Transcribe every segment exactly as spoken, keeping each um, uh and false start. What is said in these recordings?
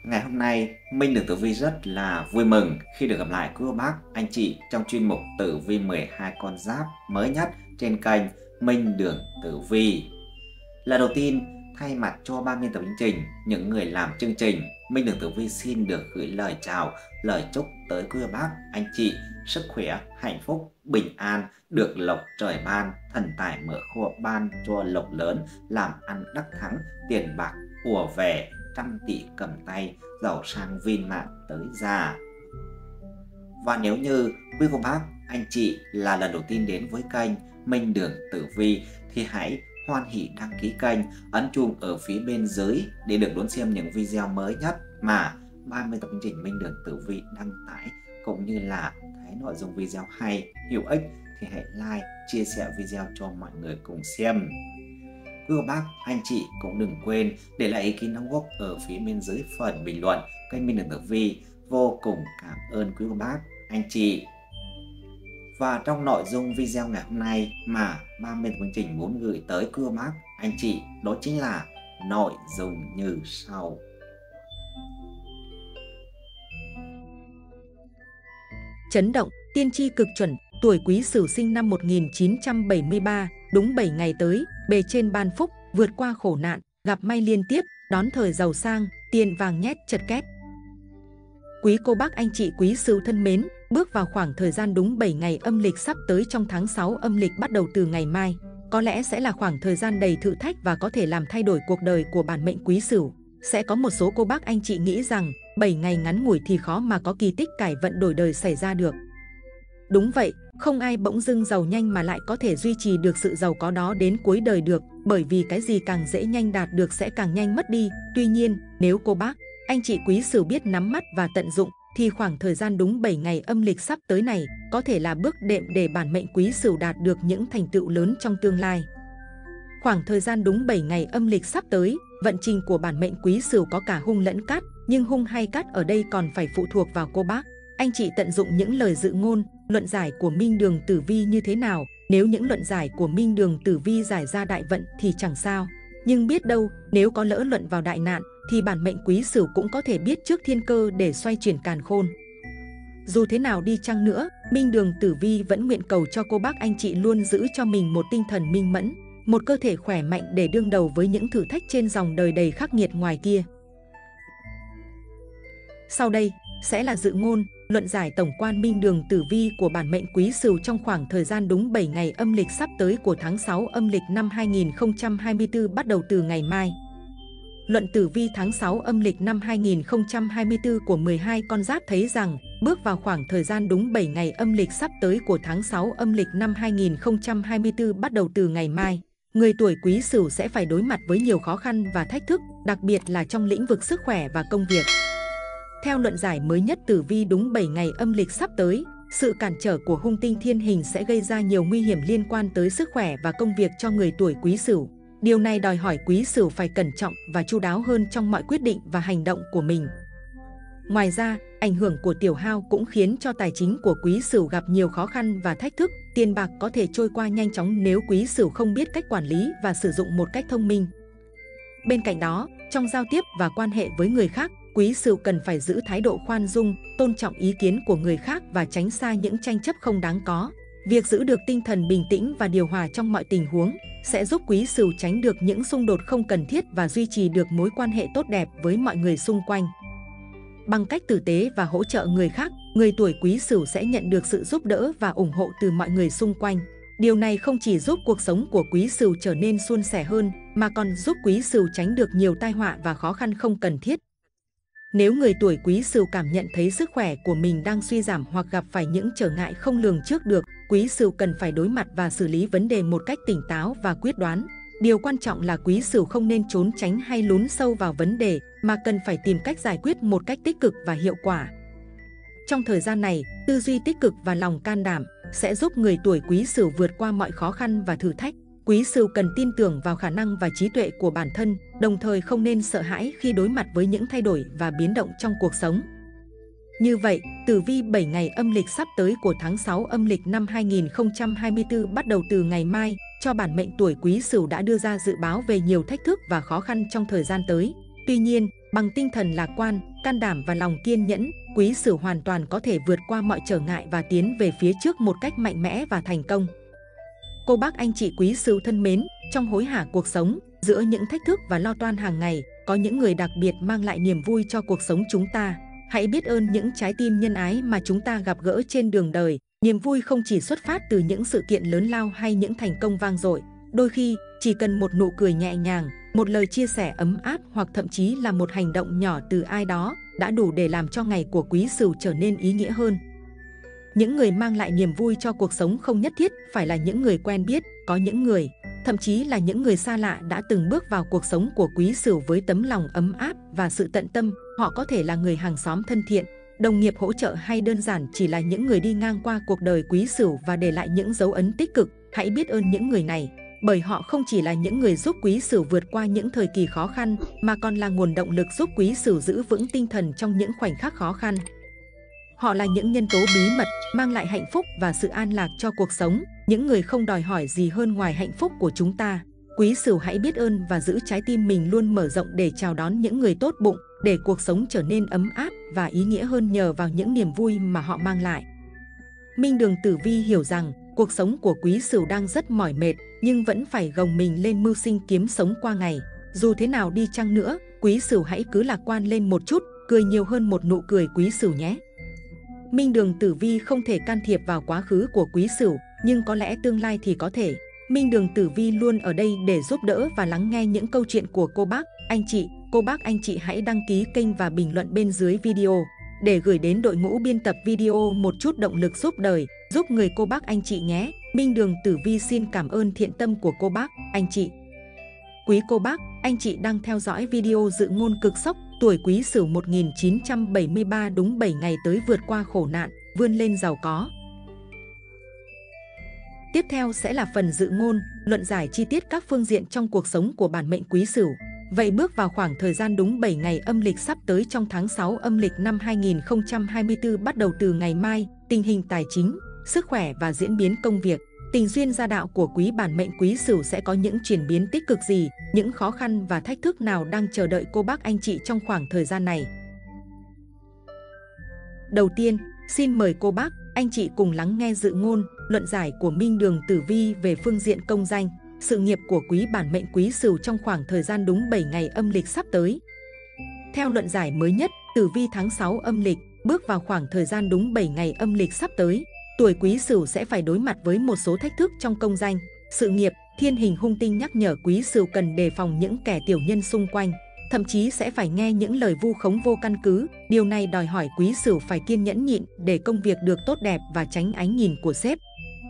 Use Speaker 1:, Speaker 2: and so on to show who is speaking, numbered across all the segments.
Speaker 1: Ngày hôm nay, Minh Đường Tử Vi rất là vui mừng khi được gặp lại quý cô bác, anh chị trong chuyên mục Tử Vi mười hai con giáp mới nhất trên kênh Minh Đường Tử Vi. Lần đầu tiên, thay mặt cho ban biên tập chương trình, những người làm chương trình, Minh Đường Tử Vi xin được gửi lời chào, lời chúc tới quý cô bác, anh chị sức khỏe, hạnh phúc, bình an, được lộc trời ban, thần tài mở kho ban cho lộc lớn, làm ăn đắc thắng, tiền bạc ùa về, trăm tỷ cầm tay, giàu sang viên mãn tới già. Và nếu như quý cô bác, anh chị là lần đầu tiên đến với kênh Minh Đường Tử Vi thì hãy hoan hỉ đăng ký kênh, ấn chuông ở phía bên dưới để được đón xem những video mới nhất mà ban biên tập chương trình Minh Đường Tử Vi đăng tải, cũng như là thấy nội dung video hay, hữu ích thì hãy like, chia sẻ video cho mọi người cùng xem. Quý cô bác, anh chị cũng đừng quên để lại ý kiến đóng góp ở phía bên dưới phần bình luận kênh Minh Đường Tử Vi. Vô cùng cảm ơn quý cô bác, anh chị. Và trong nội dung video ngày hôm nay mà ban biên tập chương trình muốn gửi tới quý cô bác, anh chị, đó chính là nội dung như sau.
Speaker 2: Chấn động, tiên tri cực chuẩn, tuổi Quý Sửu sinh năm một nghìn chín trăm bảy mươi ba, đúng bảy ngày tới, bề trên ban phúc, vượt qua khổ nạn, gặp may liên tiếp, đón thời giàu sang, tiền vàng nhét chật két. Quý cô bác anh chị Quý Sửu thân mến, bước vào khoảng thời gian đúng bảy ngày âm lịch sắp tới trong tháng sáu âm lịch bắt đầu từ ngày mai, có lẽ sẽ là khoảng thời gian đầy thử thách và có thể làm thay đổi cuộc đời của bản mệnh Quý Sửu. Sẽ có một số cô bác anh chị nghĩ rằng bảy ngày ngắn ngủi thì khó mà có kỳ tích cải vận đổi đời xảy ra được. Đúng vậy, không ai bỗng dưng giàu nhanh mà lại có thể duy trì được sự giàu có đó đến cuối đời được, bởi vì cái gì càng dễ nhanh đạt được sẽ càng nhanh mất đi. Tuy nhiên, nếu cô bác, anh chị Quý Sửu biết nắm bắt và tận dụng, thì khoảng thời gian đúng bảy ngày âm lịch sắp tới này có thể là bước đệm để bản mệnh Quý Sửu đạt được những thành tựu lớn trong tương lai. Khoảng thời gian đúng bảy ngày âm lịch sắp tới, vận trình của bản mệnh Quý Sửu có cả hung lẫn cát, nhưng hung hay cát ở đây còn phải phụ thuộc vào cô bác, anh chị tận dụng những lời dự ngôn, luận giải của Minh Đường Tử Vi như thế nào. Nếu những luận giải của Minh Đường Tử Vi giải ra đại vận thì chẳng sao, nhưng biết đâu nếu có lỡ luận vào đại nạn thì bản mệnh Quý Sửu cũng có thể biết trước thiên cơ để xoay chuyển càn khôn. Dù thế nào đi chăng nữa, Minh Đường Tử Vi vẫn nguyện cầu cho cô bác anh chị luôn giữ cho mình một tinh thần minh mẫn, một cơ thể khỏe mạnh để đương đầu với những thử thách trên dòng đời đầy khắc nghiệt ngoài kia. Sau đây sẽ là dự ngôn, luận giải tổng quan Minh Đường Tử Vi của bản mệnh Quý Sửu trong khoảng thời gian đúng bảy ngày âm lịch sắp tới của tháng sáu âm lịch năm hai nghìn không trăm hai mươi tư bắt đầu từ ngày mai. Luận Tử Vi tháng sáu âm lịch năm hai nghìn không trăm hai mươi tư của mười hai con giáp thấy rằng, bước vào khoảng thời gian đúng bảy ngày âm lịch sắp tới của tháng sáu âm lịch năm hai nghìn không trăm hai mươi tư bắt đầu từ ngày mai, người tuổi Quý Sửu sẽ phải đối mặt với nhiều khó khăn và thách thức, đặc biệt là trong lĩnh vực sức khỏe và công việc. Theo luận giải mới nhất Tử Vi đúng bảy ngày âm lịch sắp tới, sự cản trở của hung tinh thiên hình sẽ gây ra nhiều nguy hiểm liên quan tới sức khỏe và công việc cho người tuổi Quý Sửu. Điều này đòi hỏi Quý Sửu phải cẩn trọng và chu đáo hơn trong mọi quyết định và hành động của mình. Ngoài ra, ảnh hưởng của tiểu hao cũng khiến cho tài chính của Quý Sửu gặp nhiều khó khăn và thách thức. Tiền bạc có thể trôi qua nhanh chóng nếu Quý Sửu không biết cách quản lý và sử dụng một cách thông minh. Bên cạnh đó, trong giao tiếp và quan hệ với người khác, Quý Sửu cần phải giữ thái độ khoan dung, tôn trọng ý kiến của người khác và tránh xa những tranh chấp không đáng có. Việc giữ được tinh thần bình tĩnh và điều hòa trong mọi tình huống sẽ giúp Quý Sửu tránh được những xung đột không cần thiết và duy trì được mối quan hệ tốt đẹp với mọi người xung quanh. Bằng cách tử tế và hỗ trợ người khác, người tuổi Quý Sửu sẽ nhận được sự giúp đỡ và ủng hộ từ mọi người xung quanh. Điều này không chỉ giúp cuộc sống của Quý Sửu trở nên suôn sẻ hơn, mà còn giúp Quý Sửu tránh được nhiều tai họa và khó khăn không cần thiết. Nếu người tuổi Quý Sửu cảm nhận thấy sức khỏe của mình đang suy giảm hoặc gặp phải những trở ngại không lường trước được, Quý Sửu cần phải đối mặt và xử lý vấn đề một cách tỉnh táo và quyết đoán. Điều quan trọng là Quý Sửu không nên trốn tránh hay lún sâu vào vấn đề, mà cần phải tìm cách giải quyết một cách tích cực và hiệu quả. Trong thời gian này, tư duy tích cực và lòng can đảm sẽ giúp người tuổi Quý Sửu vượt qua mọi khó khăn và thử thách. Quý Sửu cần tin tưởng vào khả năng và trí tuệ của bản thân, đồng thời không nên sợ hãi khi đối mặt với những thay đổi và biến động trong cuộc sống. Như vậy, Tử Vi bảy ngày âm lịch sắp tới của tháng sáu âm lịch năm hai nghìn không trăm hai mươi tư bắt đầu từ ngày mai, cho bản mệnh tuổi Quý Sửu đã đưa ra dự báo về nhiều thách thức và khó khăn trong thời gian tới. Tuy nhiên, Bằng tinh thần lạc quan, can đảm và lòng kiên nhẫn, Quý Sửu hoàn toàn có thể vượt qua mọi trở ngại và tiến về phía trước một cách mạnh mẽ và thành công. Cô bác anh chị Quý Sửu thân mến, trong hối hả cuộc sống, giữa những thách thức và lo toan hàng ngày, có những người đặc biệt mang lại niềm vui cho cuộc sống chúng ta. Hãy biết ơn những trái tim nhân ái mà chúng ta gặp gỡ trên đường đời. Niềm vui không chỉ xuất phát từ những sự kiện lớn lao hay những thành công vang dội. Đôi khi, chỉ cần một nụ cười nhẹ nhàng, một lời chia sẻ ấm áp hoặc thậm chí là một hành động nhỏ từ ai đó đã đủ để làm cho ngày của Quý Sửu trở nên ý nghĩa hơn. Những người mang lại niềm vui cho cuộc sống không nhất thiết phải là những người quen biết, có những người, thậm chí là những người xa lạ đã từng bước vào cuộc sống của Quý Sửu với tấm lòng ấm áp và sự tận tâm. Họ có thể là người hàng xóm thân thiện, đồng nghiệp hỗ trợ hay đơn giản chỉ là những người đi ngang qua cuộc đời Quý Sửu và để lại những dấu ấn tích cực. Hãy biết ơn những người này, bởi họ không chỉ là những người giúp Quý Sửu vượt qua những thời kỳ khó khăn, mà còn là nguồn động lực giúp Quý Sửu giữ vững tinh thần trong những khoảnh khắc khó khăn. Họ là những nhân tố bí mật, mang lại hạnh phúc và sự an lạc cho cuộc sống, những người không đòi hỏi gì hơn ngoài hạnh phúc của chúng ta. Quý Sửu hãy biết ơn và giữ trái tim mình luôn mở rộng để chào đón những người tốt bụng, để cuộc sống trở nên ấm áp và ý nghĩa hơn nhờ vào những niềm vui mà họ mang lại. Minh Đường Tử Vi hiểu rằng, cuộc sống của Quý Sửu đang rất mỏi mệt, nhưng vẫn phải gồng mình lên mưu sinh kiếm sống qua ngày. Dù thế nào đi chăng nữa, Quý Sửu hãy cứ lạc quan lên một chút, cười nhiều hơn một nụ cười Quý Sửu nhé. Minh Đường Tử Vi không thể can thiệp vào quá khứ của Quý Sửu, nhưng có lẽ tương lai thì có thể. Minh Đường Tử Vi luôn ở đây để giúp đỡ và lắng nghe những câu chuyện của cô bác, anh chị. Cô bác anh chị hãy đăng ký kênh và bình luận bên dưới video để gửi đến đội ngũ biên tập video một chút động lực giúp đời, giúp người cô bác anh chị nhé. Minh Đường Tử Vi xin cảm ơn thiện tâm của cô bác, anh chị. Quý cô bác, anh chị đang theo dõi video dự ngôn cực sốc, tuổi Quý Sửu một nghìn chín trăm bảy mươi ba đúng bảy ngày tới vượt qua khổ nạn, vươn lên giàu có. Tiếp theo sẽ là phần dự ngôn, luận giải chi tiết các phương diện trong cuộc sống của bản mệnh Quý Sửu. Vậy bước vào khoảng thời gian đúng bảy ngày âm lịch sắp tới trong tháng sáu âm lịch năm hai nghìn không trăm hai mươi tư, bắt đầu từ ngày mai, tình hình tài chính, sức khỏe và diễn biến công việc, tình duyên gia đạo của quý bản mệnh Quý Sửu sẽ có những chuyển biến tích cực gì, những khó khăn và thách thức nào đang chờ đợi cô bác anh chị trong khoảng thời gian này. Đầu tiên, xin mời cô bác, anh chị cùng lắng nghe dự ngôn, luận giải của Minh Đường Tử Vi về phương diện công danh, sự nghiệp của quý bản mệnh Quý Sửu trong khoảng thời gian đúng bảy ngày âm lịch sắp tới. Theo luận giải mới nhất, Tử Vi tháng sáu âm lịch, bước vào khoảng thời gian đúng bảy ngày âm lịch sắp tới, tuổi Quý Sửu sẽ phải đối mặt với một số thách thức trong công danh, sự nghiệp. Thiên hình hung tinh nhắc nhở Quý Sửu cần đề phòng những kẻ tiểu nhân xung quanh, thậm chí sẽ phải nghe những lời vu khống vô căn cứ. Điều này đòi hỏi Quý Sửu phải kiên nhẫn nhịn để công việc được tốt đẹp và tránh ánh nhìn của sếp.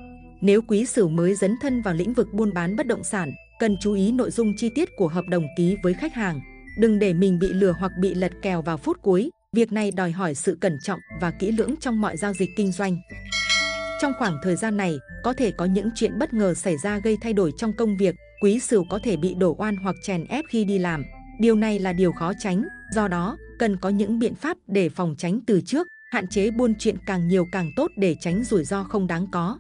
Speaker 2: Nếu Quý Sửu mới dấn thân vào lĩnh vực buôn bán bất động sản, cần chú ý nội dung chi tiết của hợp đồng ký với khách hàng. Đừng để mình bị lừa hoặc bị lật kèo vào phút cuối. Việc này đòi hỏi sự cẩn trọng và kỹ lưỡng trong mọi giao dịch kinh doanh. Trong khoảng thời gian này, có thể có những chuyện bất ngờ xảy ra gây thay đổi trong công việc. Quý Sửu có thể bị đổ oan hoặc chèn ép khi đi làm. Điều này là điều khó tránh, do đó, cần có những biện pháp để phòng tránh từ trước, hạn chế buôn chuyện càng nhiều càng tốt để tránh rủi ro không đáng có.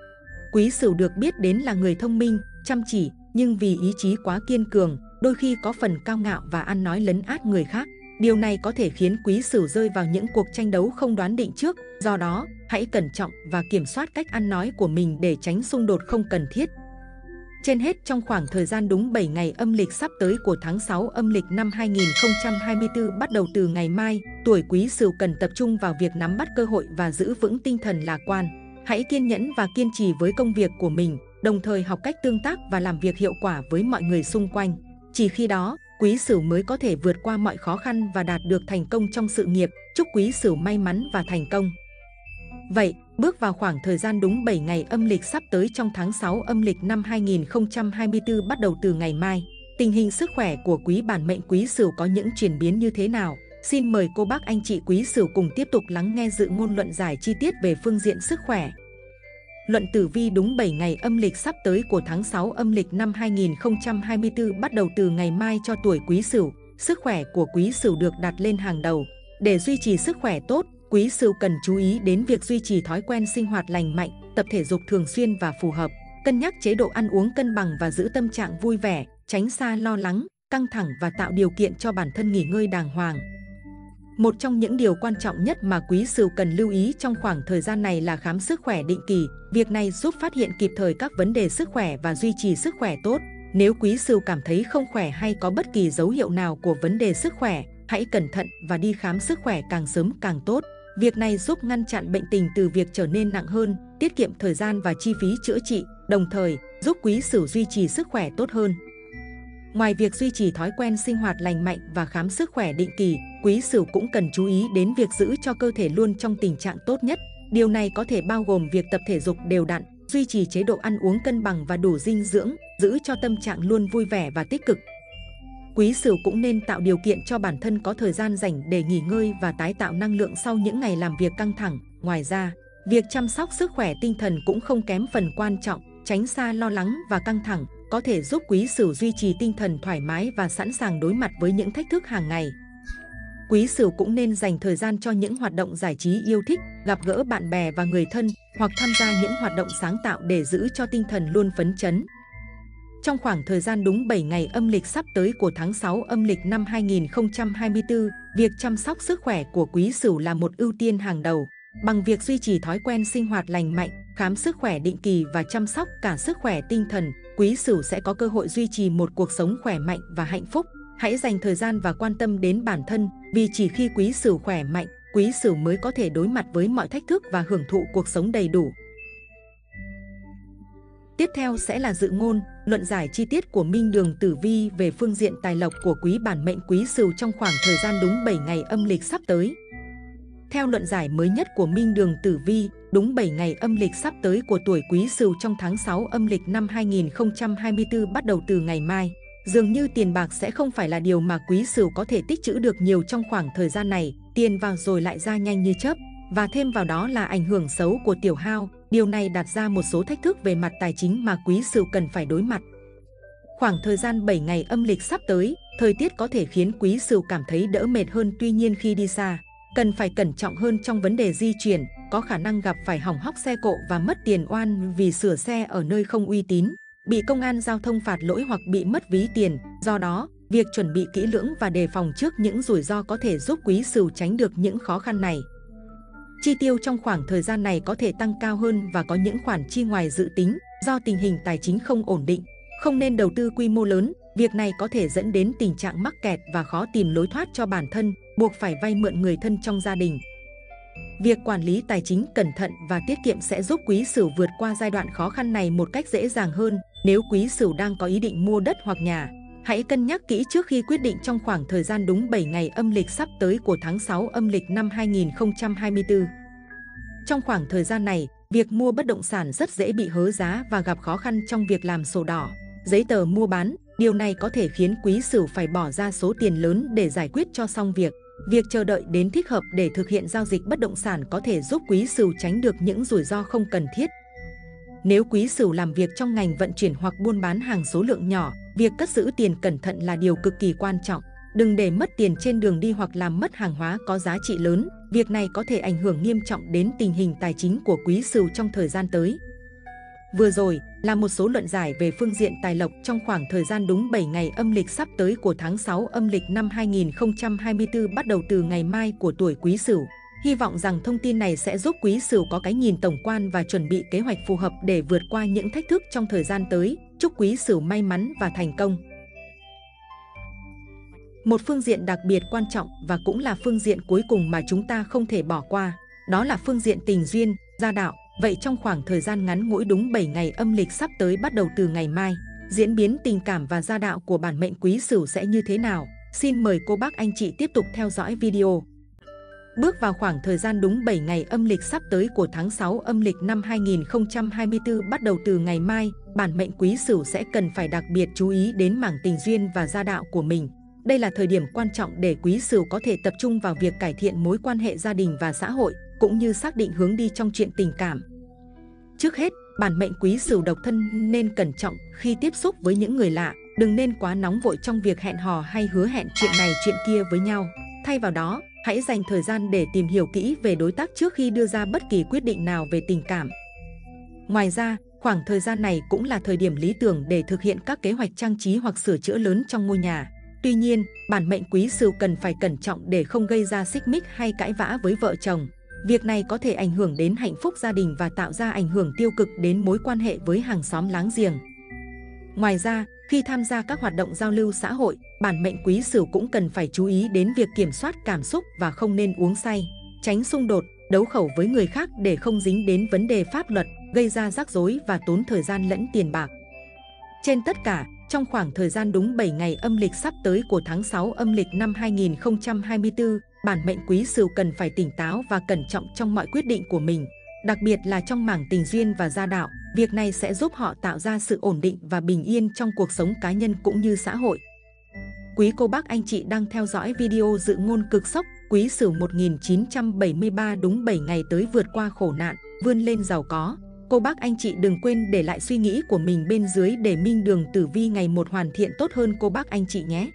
Speaker 2: Quý Sửu được biết đến là người thông minh, chăm chỉ, nhưng vì ý chí quá kiên cường, đôi khi có phần cao ngạo và ăn nói lấn át người khác. Điều này có thể khiến Quý Sửu rơi vào những cuộc tranh đấu không đoán định trước, do đó, hãy cẩn trọng và kiểm soát cách ăn nói của mình để tránh xung đột không cần thiết. Trên hết, trong khoảng thời gian đúng bảy ngày âm lịch sắp tới của tháng sáu âm lịch năm hai nghìn không trăm hai mươi tư, bắt đầu từ ngày mai, tuổi Quý Sửu cần tập trung vào việc nắm bắt cơ hội và giữ vững tinh thần lạc quan. Hãy kiên nhẫn và kiên trì với công việc của mình, đồng thời học cách tương tác và làm việc hiệu quả với mọi người xung quanh. Chỉ khi đó, Quý Sửu mới có thể vượt qua mọi khó khăn và đạt được thành công trong sự nghiệp. Chúc Quý Sửu may mắn và thành công. Vậy, bước vào khoảng thời gian đúng bảy ngày âm lịch sắp tới trong tháng sáu âm lịch năm hai nghìn không trăm hai mươi tư, bắt đầu từ ngày mai, tình hình sức khỏe của quý bản mệnh Quý Sửu có những chuyển biến như thế nào? Xin mời cô bác anh chị Quý Sửu cùng tiếp tục lắng nghe dự ngôn luận giải chi tiết về phương diện sức khỏe. Luận tử vi đúng bảy ngày âm lịch sắp tới của tháng sáu âm lịch năm hai nghìn không trăm hai mươi tư, bắt đầu từ ngày mai cho tuổi Quý Sửu. Sức khỏe của Quý Sửu được đặt lên hàng đầu. Để duy trì sức khỏe tốt, Quý Sửu cần chú ý đến việc duy trì thói quen sinh hoạt lành mạnh, tập thể dục thường xuyên và phù hợp, cân nhắc chế độ ăn uống cân bằng và giữ tâm trạng vui vẻ, tránh xa lo lắng, căng thẳng và tạo điều kiện cho bản thân nghỉ ngơi đàng hoàng. Một trong những điều quan trọng nhất mà Quý Sửu cần lưu ý trong khoảng thời gian này là khám sức khỏe định kỳ. Việc này giúp phát hiện kịp thời các vấn đề sức khỏe và duy trì sức khỏe tốt. Nếu Quý Sửu cảm thấy không khỏe hay có bất kỳ dấu hiệu nào của vấn đề sức khỏe, hãy cẩn thận và đi khám sức khỏe càng sớm càng tốt. Việc này giúp ngăn chặn bệnh tình từ việc trở nên nặng hơn, tiết kiệm thời gian và chi phí chữa trị, đồng thời giúp Quý Sửu duy trì sức khỏe tốt hơn. Ngoài việc duy trì thói quen sinh hoạt lành mạnh và khám sức khỏe định kỳ, Quý Sửu cũng cần chú ý đến việc giữ cho cơ thể luôn trong tình trạng tốt nhất. Điều này có thể bao gồm việc tập thể dục đều đặn, duy trì chế độ ăn uống cân bằng và đủ dinh dưỡng, giữ cho tâm trạng luôn vui vẻ và tích cực. Quý Sửu cũng nên tạo điều kiện cho bản thân có thời gian rảnh để nghỉ ngơi và tái tạo năng lượng sau những ngày làm việc căng thẳng. Ngoài ra, việc chăm sóc sức khỏe tinh thần cũng không kém phần quan trọng, tránh xa lo lắng và căng thẳng có thể giúp Quý Sửu duy trì tinh thần thoải mái và sẵn sàng đối mặt với những thách thức hàng ngày. Quý Sửu cũng nên dành thời gian cho những hoạt động giải trí yêu thích, gặp gỡ bạn bè và người thân hoặc tham gia những hoạt động sáng tạo để giữ cho tinh thần luôn phấn chấn. Trong khoảng thời gian đúng bảy ngày âm lịch sắp tới của tháng sáu âm lịch năm hai nghìn không trăm hai mươi tư, việc chăm sóc sức khỏe của Quý Sửu là một ưu tiên hàng đầu. Bằng việc duy trì thói quen sinh hoạt lành mạnh, khám sức khỏe định kỳ và chăm sóc cả sức khỏe tinh thần, Quý Sửu sẽ có cơ hội duy trì một cuộc sống khỏe mạnh và hạnh phúc. Hãy dành thời gian và quan tâm đến bản thân, vì chỉ khi Quý Sửu khỏe mạnh, Quý Sửu mới có thể đối mặt với mọi thách thức và hưởng thụ cuộc sống đầy đủ. Tiếp theo sẽ là dự ngôn, luận giải chi tiết của Minh Đường Tử Vi về phương diện tài lộc của quý bản mệnh Quý Sửu trong khoảng thời gian đúng bảy ngày âm lịch sắp tới. Theo luận giải mới nhất của Minh Đường Tử Vi, đúng bảy ngày âm lịch sắp tới của tuổi Quý Sửu trong tháng sáu âm lịch năm hai nghìn không trăm hai mươi tư bắt đầu từ ngày mai. Dường như tiền bạc sẽ không phải là điều mà Quý Sửu có thể tích trữ được nhiều trong khoảng thời gian này, tiền vào rồi lại ra nhanh như chớp. Và thêm vào đó là ảnh hưởng xấu của tiểu hao, điều này đặt ra một số thách thức về mặt tài chính mà Quý Sửu cần phải đối mặt. Khoảng thời gian bảy ngày âm lịch sắp tới, thời tiết có thể khiến Quý Sửu cảm thấy đỡ mệt hơn, tuy nhiên khi đi xa, cần phải cẩn trọng hơn trong vấn đề di chuyển, có khả năng gặp phải hỏng hóc xe cộ và mất tiền oan vì sửa xe ở nơi không uy tín, bị công an giao thông phạt lỗi hoặc bị mất ví tiền. Do đó, việc chuẩn bị kỹ lưỡng và đề phòng trước những rủi ro có thể giúp Quý Sửu tránh được những khó khăn này. Chi tiêu trong khoảng thời gian này có thể tăng cao hơn và có những khoản chi ngoài dự tính do tình hình tài chính không ổn định. Không nên đầu tư quy mô lớn, việc này có thể dẫn đến tình trạng mắc kẹt và khó tìm lối thoát cho bản thân, buộc phải vay mượn người thân trong gia đình. Việc quản lý tài chính cẩn thận và tiết kiệm sẽ giúp Quý Sửu vượt qua giai đoạn khó khăn này một cách dễ dàng hơn. Nếu Quý Sửu đang có ý định mua đất hoặc nhà, hãy cân nhắc kỹ trước khi quyết định trong khoảng thời gian đúng bảy ngày âm lịch sắp tới của tháng sáu âm lịch năm hai nghìn không trăm hai mươi tư. Trong khoảng thời gian này, việc mua bất động sản rất dễ bị hớ giá và gặp khó khăn trong việc làm sổ đỏ, giấy tờ mua bán. Điều này có thể khiến Quý Sửu phải bỏ ra số tiền lớn để giải quyết cho xong việc. Việc chờ đợi đến thích hợp để thực hiện giao dịch bất động sản có thể giúp Quý Sửu tránh được những rủi ro không cần thiết. Nếu Quý Sửu làm việc trong ngành vận chuyển hoặc buôn bán hàng số lượng nhỏ, việc cất giữ tiền cẩn thận là điều cực kỳ quan trọng. Đừng để mất tiền trên đường đi hoặc làm mất hàng hóa có giá trị lớn. Việc này có thể ảnh hưởng nghiêm trọng đến tình hình tài chính của Quý Sửu trong thời gian tới. Vừa rồi là một số luận giải về phương diện tài lộc trong khoảng thời gian đúng bảy ngày âm lịch sắp tới của tháng sáu âm lịch năm hai nghìn không trăm hai mươi tư bắt đầu từ ngày mai của tuổi Quý Sửu. Hy vọng rằng thông tin này sẽ giúp Quý Sửu có cái nhìn tổng quan và chuẩn bị kế hoạch phù hợp để vượt qua những thách thức trong thời gian tới. Chúc Quý Sửu may mắn và thành công. Một phương diện đặc biệt quan trọng và cũng là phương diện cuối cùng mà chúng ta không thể bỏ qua, đó là phương diện tình duyên, gia đạo. Vậy trong khoảng thời gian ngắn ngủi đúng bảy ngày âm lịch sắp tới bắt đầu từ ngày mai, diễn biến tình cảm và gia đạo của bản mệnh Quý Sửu sẽ như thế nào? Xin mời cô bác anh chị tiếp tục theo dõi video. Bước vào khoảng thời gian đúng bảy ngày âm lịch sắp tới của tháng sáu âm lịch năm hai nghìn không trăm hai mươi tư bắt đầu từ ngày mai, bản mệnh Quý Sửu sẽ cần phải đặc biệt chú ý đến mảng tình duyên và gia đạo của mình. Đây là thời điểm quan trọng để Quý Sửu có thể tập trung vào việc cải thiện mối quan hệ gia đình và xã hội, cũng như xác định hướng đi trong chuyện tình cảm. Trước hết, bản mệnh Quý Sửu độc thân nên cẩn trọng khi tiếp xúc với những người lạ, đừng nên quá nóng vội trong việc hẹn hò hay hứa hẹn chuyện này chuyện kia với nhau. Thay vào đó, hãy dành thời gian để tìm hiểu kỹ về đối tác trước khi đưa ra bất kỳ quyết định nào về tình cảm. Ngoài ra, khoảng thời gian này cũng là thời điểm lý tưởng để thực hiện các kế hoạch trang trí hoặc sửa chữa lớn trong ngôi nhà. Tuy nhiên, bản mệnh Quý Sửu cần phải cẩn trọng để không gây ra xích mích hay cãi vã với vợ chồng. Việc này có thể ảnh hưởng đến hạnh phúc gia đình và tạo ra ảnh hưởng tiêu cực đến mối quan hệ với hàng xóm láng giềng. Ngoài ra, khi tham gia các hoạt động giao lưu xã hội, bản mệnh Quý Sửu cũng cần phải chú ý đến việc kiểm soát cảm xúc và không nên uống say, tránh xung đột, đấu khẩu với người khác để không dính đến vấn đề pháp luật, gây ra rắc rối và tốn thời gian lẫn tiền bạc. Trên tất cả, trong khoảng thời gian đúng bảy ngày âm lịch sắp tới của tháng sáu âm lịch năm hai nghìn không trăm hai mươi tư, bản mệnh Quý Sửu cần phải tỉnh táo và cẩn trọng trong mọi quyết định của mình, đặc biệt là trong mảng tình duyên và gia đạo. Việc này sẽ giúp họ tạo ra sự ổn định và bình yên trong cuộc sống cá nhân cũng như xã hội. Quý cô bác anh chị đang theo dõi video dự ngôn cực sốc Quý Sửu một nghìn chín trăm bảy mươi ba đúng bảy ngày tới vượt qua khổ nạn, vươn lên giàu có. Cô bác anh chị đừng quên để lại suy nghĩ của mình bên dưới để Minh Đường Tử Vi ngày một hoàn thiện tốt hơn cô bác anh chị nhé.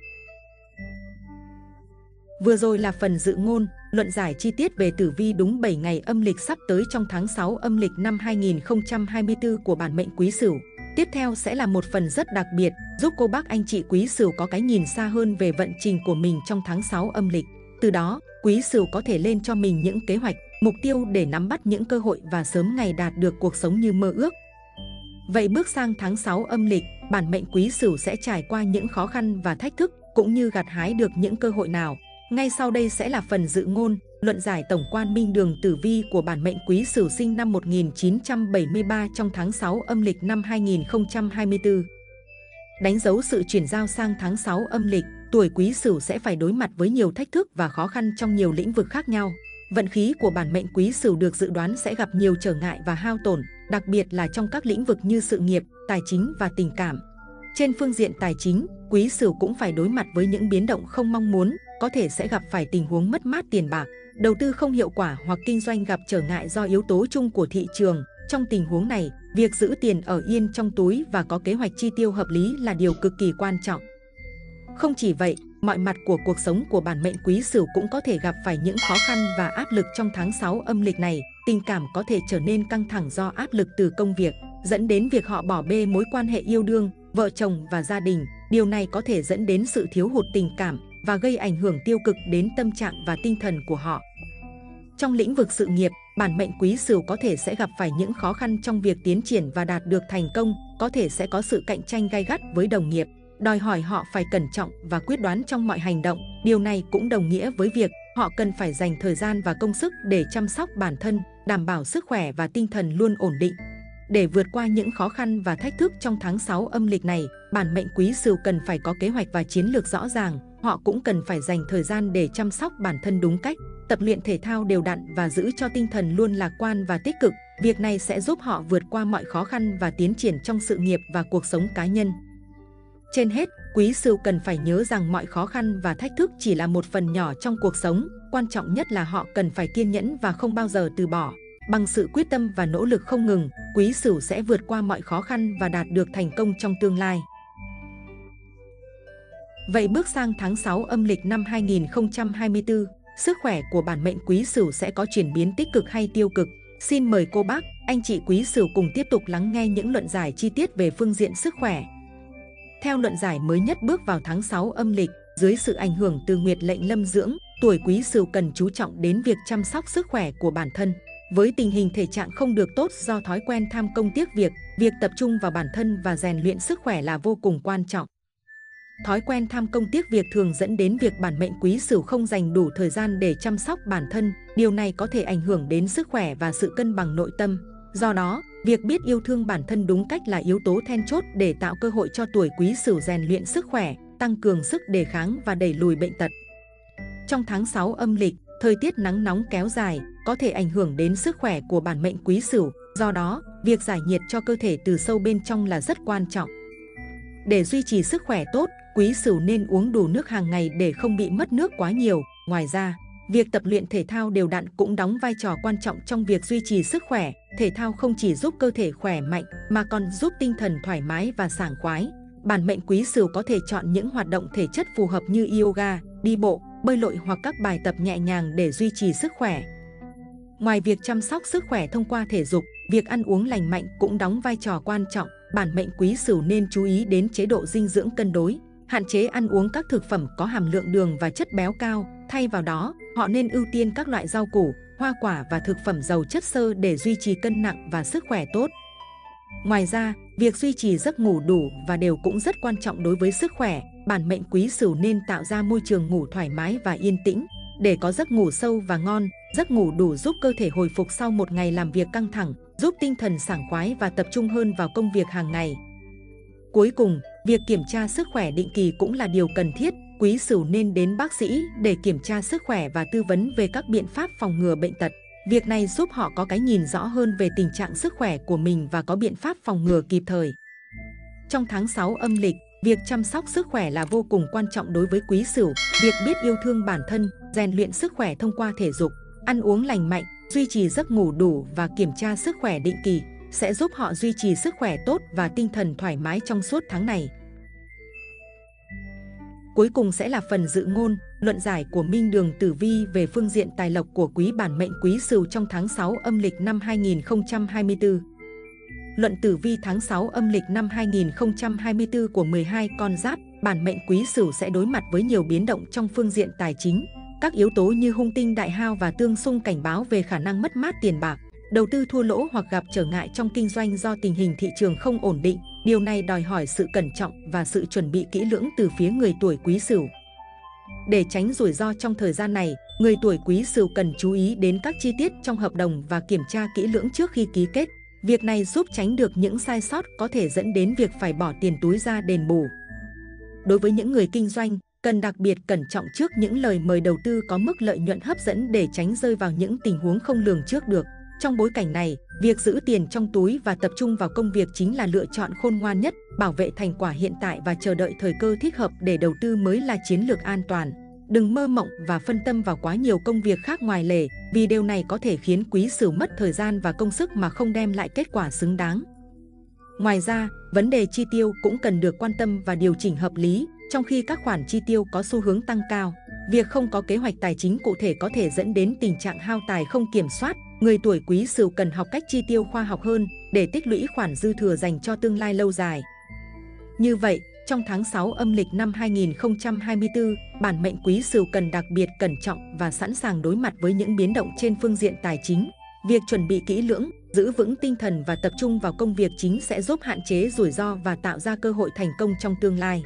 Speaker 2: Vừa rồi là phần dự ngôn, luận giải chi tiết về tử vi đúng bảy ngày âm lịch sắp tới trong tháng sáu âm lịch năm hai nghìn không trăm hai mươi tư của bản mệnh Quý Sửu. Tiếp theo sẽ là một phần rất đặc biệt, giúp cô bác anh chị Quý Sửu có cái nhìn xa hơn về vận trình của mình trong tháng sáu âm lịch. Từ đó, Quý Sửu có thể lên cho mình những kế hoạch, mục tiêu để nắm bắt những cơ hội và sớm ngày đạt được cuộc sống như mơ ước. Vậy bước sang tháng sáu âm lịch, bản mệnh Quý Sửu sẽ trải qua những khó khăn và thách thức, cũng như gặt hái được những cơ hội nào? Ngay sau đây sẽ là phần dự ngôn, luận giải tổng quan Minh Đường Tử Vi của bản mệnh Quý Sửu sinh năm một nghìn chín trăm bảy mươi ba trong tháng sáu âm lịch năm hai nghìn không trăm hai mươi tư. Đánh dấu sự chuyển giao sang tháng sáu âm lịch, tuổi Quý Sửu sẽ phải đối mặt với nhiều thách thức và khó khăn trong nhiều lĩnh vực khác nhau. Vận khí của bản mệnh Quý Sửu được dự đoán sẽ gặp nhiều trở ngại và hao tổn, đặc biệt là trong các lĩnh vực như sự nghiệp, tài chính và tình cảm. Trên phương diện tài chính, Quý Sửu cũng phải đối mặt với những biến động không mong muốn, có thể sẽ gặp phải tình huống mất mát tiền bạc, đầu tư không hiệu quả hoặc kinh doanh gặp trở ngại do yếu tố chung của thị trường. Trong tình huống này, việc giữ tiền ở yên trong túi và có kế hoạch chi tiêu hợp lý là điều cực kỳ quan trọng. Không chỉ vậy, mọi mặt của cuộc sống của bản mệnh Quý Sửu cũng có thể gặp phải những khó khăn và áp lực trong tháng sáu âm lịch này. Tình cảm có thể trở nên căng thẳng do áp lực từ công việc, dẫn đến việc họ bỏ bê mối quan hệ yêu đương, vợ chồng và gia đình. Điều này có thể dẫn đến sự thiếu hụt tình cảm và gây ảnh hưởng tiêu cực đến tâm trạng và tinh thần của họ. Trong lĩnh vực sự nghiệp, bản mệnh Quý Sửu có thể sẽ gặp phải những khó khăn trong việc tiến triển và đạt được thành công, có thể sẽ có sự cạnh tranh gay gắt với đồng nghiệp, đòi hỏi họ phải cẩn trọng và quyết đoán trong mọi hành động. Điều này cũng đồng nghĩa với việc họ cần phải dành thời gian và công sức để chăm sóc bản thân, đảm bảo sức khỏe và tinh thần luôn ổn định. Để vượt qua những khó khăn và thách thức trong tháng sáu âm lịch này, bản mệnh Quý Sửu cần phải có kế hoạch và chiến lược rõ ràng. Họ cũng cần phải dành thời gian để chăm sóc bản thân đúng cách, tập luyện thể thao đều đặn và giữ cho tinh thần luôn lạc quan và tích cực. Việc này sẽ giúp họ vượt qua mọi khó khăn và tiến triển trong sự nghiệp và cuộc sống cá nhân. Trên hết, Quý Sửu cần phải nhớ rằng mọi khó khăn và thách thức chỉ là một phần nhỏ trong cuộc sống. Quan trọng nhất là họ cần phải kiên nhẫn và không bao giờ từ bỏ. Bằng sự quyết tâm và nỗ lực không ngừng, Quý Sửu sẽ vượt qua mọi khó khăn và đạt được thành công trong tương lai. Vậy bước sang tháng sáu âm lịch năm hai nghìn không trăm hai mươi tư, sức khỏe của bản mệnh Quý Sửu sẽ có chuyển biến tích cực hay tiêu cực? Xin mời cô bác, anh chị Quý Sửu cùng tiếp tục lắng nghe những luận giải chi tiết về phương diện sức khỏe. Theo luận giải mới nhất bước vào tháng sáu âm lịch, dưới sự ảnh hưởng từ nguyệt lệnh lâm dưỡng, tuổi Quý Sửu cần chú trọng đến việc chăm sóc sức khỏe của bản thân. Với tình hình thể trạng không được tốt do thói quen tham công tiếc việc, việc tập trung vào bản thân và rèn luyện sức khỏe là vô cùng quan trọng. Thói quen tham công tiếc việc thường dẫn đến việc bản mệnh Quý Sửu không dành đủ thời gian để chăm sóc bản thân. Điều này có thể ảnh hưởng đến sức khỏe và sự cân bằng nội tâm. Do đó, việc biết yêu thương bản thân đúng cách là yếu tố then chốt để tạo cơ hội cho tuổi Quý Sửu rèn luyện sức khỏe, tăng cường sức đề kháng và đẩy lùi bệnh tật. Trong tháng sáu âm lịch, thời tiết nắng nóng kéo dài có thể ảnh hưởng đến sức khỏe của bản mệnh Quý Sửu. Do đó, việc giải nhiệt cho cơ thể từ sâu bên trong là rất quan trọng. Để duy trì sức khỏe tốt, Quý Sửu nên uống đủ nước hàng ngày để không bị mất nước quá nhiều. Ngoài ra, việc tập luyện thể thao đều đặn cũng đóng vai trò quan trọng trong việc duy trì sức khỏe. Thể thao không chỉ giúp cơ thể khỏe mạnh mà còn giúp tinh thần thoải mái và sảng khoái. Bản mệnh Quý Sửu có thể chọn những hoạt động thể chất phù hợp như yoga, đi bộ, bơi lội hoặc các bài tập nhẹ nhàng để duy trì sức khỏe. Ngoài việc chăm sóc sức khỏe thông qua thể dục, việc ăn uống lành mạnh cũng đóng vai trò quan trọng. Bản mệnh Quý Sửu nên chú ý đến chế độ dinh dưỡng cân đối, Hạn chế ăn uống các thực phẩm có hàm lượng đường và chất béo cao, thay vào đó, họ nên ưu tiên các loại rau củ, hoa quả và thực phẩm giàu chất xơ để duy trì cân nặng và sức khỏe tốt. Ngoài ra, việc duy trì giấc ngủ đủ và đều cũng rất quan trọng đối với sức khỏe. Bản mệnh Quý Sửu nên tạo ra môi trường ngủ thoải mái và yên tĩnh để có giấc ngủ sâu và ngon. Giấc ngủ đủ giúp cơ thể hồi phục sau một ngày làm việc căng thẳng, giúp tinh thần sảng khoái và tập trung hơn vào công việc hàng ngày. Cuối cùng, việc kiểm tra sức khỏe định kỳ cũng là điều cần thiết. Quý Sửu nên đến bác sĩ để kiểm tra sức khỏe và tư vấn về các biện pháp phòng ngừa bệnh tật. Việc này giúp họ có cái nhìn rõ hơn về tình trạng sức khỏe của mình và có biện pháp phòng ngừa kịp thời. Trong tháng sáu âm lịch, việc chăm sóc sức khỏe là vô cùng quan trọng đối với Quý Sửu. Việc biết yêu thương bản thân, rèn luyện sức khỏe thông qua thể dục, ăn uống lành mạnh, duy trì giấc ngủ đủ và kiểm tra sức khỏe định kỳ sẽ giúp họ duy trì sức khỏe tốt và tinh thần thoải mái trong suốt tháng này. Cuối cùng sẽ là phần dự ngôn, luận giải của Minh Đường Tử Vi về phương diện tài lộc của quý bản mệnh Quý Sửu trong tháng sáu âm lịch năm hai nghìn không trăm hai mươi tư. Luận tử vi tháng sáu âm lịch năm hai nghìn không trăm hai mươi tư của mười hai con giáp, bản mệnh Quý Sửu sẽ đối mặt với nhiều biến động trong phương diện tài chính. Các yếu tố như hung tinh đại hao và tương xung cảnh báo về khả năng mất mát tiền bạc, đầu tư thua lỗ hoặc gặp trở ngại trong kinh doanh do tình hình thị trường không ổn định. Điều này đòi hỏi sự cẩn trọng và sự chuẩn bị kỹ lưỡng từ phía người tuổi Quý Sửu. Để tránh rủi ro trong thời gian này, người tuổi Quý Sửu cần chú ý đến các chi tiết trong hợp đồng và kiểm tra kỹ lưỡng trước khi ký kết. Việc này giúp tránh được những sai sót có thể dẫn đến việc phải bỏ tiền túi ra đền bù. Đối với những người kinh doanh, cần đặc biệt cẩn trọng trước những lời mời đầu tư có mức lợi nhuận hấp dẫn để tránh rơi vào những tình huống không lường trước được. Trong bối cảnh này, việc giữ tiền trong túi và tập trung vào công việc chính là lựa chọn khôn ngoan nhất. Bảo vệ thành quả hiện tại và chờ đợi thời cơ thích hợp để đầu tư mới là chiến lược an toàn. Đừng mơ mộng và phân tâm vào quá nhiều công việc khác ngoài lề, vì điều này có thể khiến Quý Sửu mất thời gian và công sức mà không đem lại kết quả xứng đáng. Ngoài ra, vấn đề chi tiêu cũng cần được quan tâm và điều chỉnh hợp lý, trong khi các khoản chi tiêu có xu hướng tăng cao. Việc không có kế hoạch tài chính cụ thể có thể dẫn đến tình trạng hao tài không kiểm soát. Người tuổi Quý Sửu cần học cách chi tiêu khoa học hơn để tích lũy khoản dư thừa dành cho tương lai lâu dài. Như vậy, trong tháng sáu âm lịch năm hai nghìn không trăm hai mươi tư, bản mệnh Quý Sửu cần đặc biệt cẩn trọng và sẵn sàng đối mặt với những biến động trên phương diện tài chính. Việc chuẩn bị kỹ lưỡng, giữ vững tinh thần và tập trung vào công việc chính sẽ giúp hạn chế rủi ro và tạo ra cơ hội thành công trong tương lai.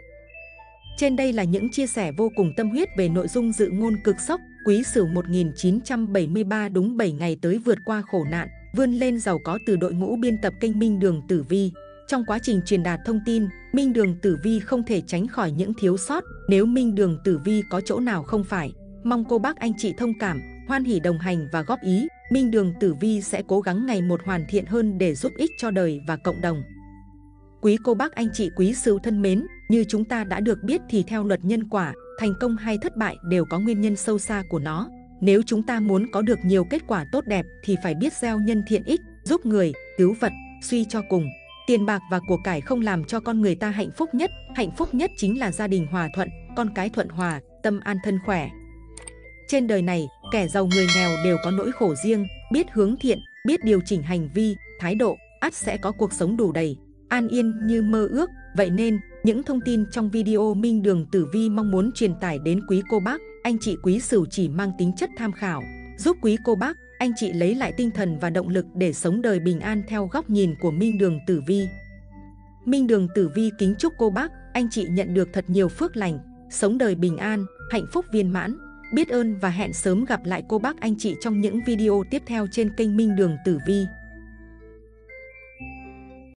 Speaker 2: Trên đây là những chia sẻ vô cùng tâm huyết về nội dung dự ngôn cực sốc. Quý Sửu một nghìn chín trăm bảy mươi ba đúng bảy ngày tới vượt qua khổ nạn, vươn lên giàu có từ đội ngũ biên tập kênh Minh Đường Tử Vi. Trong quá trình truyền đạt thông tin, Minh Đường Tử Vi không thể tránh khỏi những thiếu sót. Nếu Minh Đường Tử Vi có chỗ nào không phải, mong cô bác anh chị thông cảm, hoan hỉ đồng hành và góp ý. Minh Đường Tử Vi sẽ cố gắng ngày một hoàn thiện hơn để giúp ích cho đời và cộng đồng. Quý cô bác anh chị Quý Sửu thân mến, như chúng ta đã được biết thì theo luật nhân quả, thành công hay thất bại đều có nguyên nhân sâu xa của nó. Nếu chúng ta muốn có được nhiều kết quả tốt đẹp thì phải biết gieo nhân thiện ích, giúp người, cứu vật, suy cho cùng. Tiền bạc và của cải không làm cho con người ta hạnh phúc nhất. Hạnh phúc nhất chính là gia đình hòa thuận, con cái thuận hòa, tâm an thân khỏe. Trên đời này, kẻ giàu người nghèo đều có nỗi khổ riêng. Biết hướng thiện, biết điều chỉnh hành vi, thái độ, ắt sẽ có cuộc sống đủ đầy, an yên như mơ ước. Vậy nên, những thông tin trong video Minh Đường Tử Vi mong muốn truyền tải đến quý cô bác, anh chị Quý Sửu chỉ mang tính chất tham khảo, giúp quý cô bác, anh chị lấy lại tinh thần và động lực để sống đời bình an theo góc nhìn của Minh Đường Tử Vi. Minh Đường Tử Vi kính chúc cô bác, anh chị nhận được thật nhiều phước lành, sống đời bình an, hạnh phúc viên mãn. Biết ơn và hẹn sớm gặp lại cô bác anh chị trong những video tiếp theo trên kênh Minh Đường Tử Vi.